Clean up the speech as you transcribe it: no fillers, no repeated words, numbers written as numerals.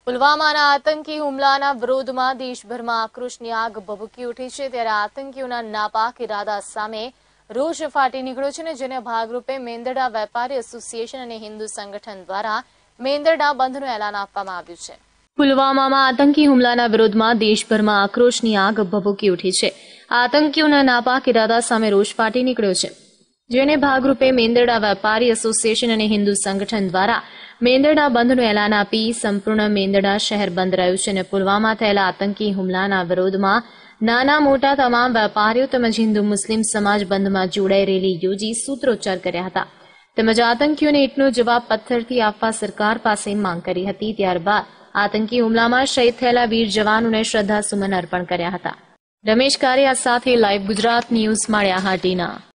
પુલવામાના આતંકી હુમલાના વિરોધમાં દેશભરમાં આક્રોશની આગ ભભૂકી ઉઠી છે। ત્યારે આતંકીઓના નાપાક ઇરાદા સામે રોષ ફાટી નીકળ્યો છે, જેને ભાગરૂપે મેંદરડા વેપારી એસોસિએશન અને હિન્દુ સંગઠન દ્વારા મેંદરડા બંધનું એલાન આપવામાં આવ્યું છે। પુલવામામાં આતંકી હુમલાના વિરોધમાં દેશભરમાં આક્રોશની આગ ભભૂકી ઉઠી છે। આતંકીઓના નાપાક ઇરાદા સામે રોષ ફાટી નીકળ્યો છે, જેને ભાગરૂપે મેંદરડા વેપારી એસોસિએશન અને હિન્દુ સંગઠન દ્વારા મેંદરડા બંધનું એલાન આપી સંપૂર્ણ મેંદરડા શહેર બંધ રહ્યું છે અને પુલવામા થયેલા આતંકી હુમલાના વિરોધમાં નાના મોટા તમામ વેપારીઓ તેમજ હિન્દુ મુસ્લિમ સમાજ બંધમાં જોડાઈ રેલી યોજી સૂત્રોચ્ચાર કર્યા હતા તેમજ આતંકીઓને ઈંટનો જવાબ પથ્થરથી આપવા સરકાર પાસે માંગ કરી હતી। ત્યારબાદ આતંકી હુમલામાં શહીદ થયેલા વીર જવાનોને શ્રદ્ધાસુમન અર્પણ કર્યા હતા। રમેશ કારિયા સાથે લાઈવ ગુજરાત ન્યૂઝ માળિયાહાટીના।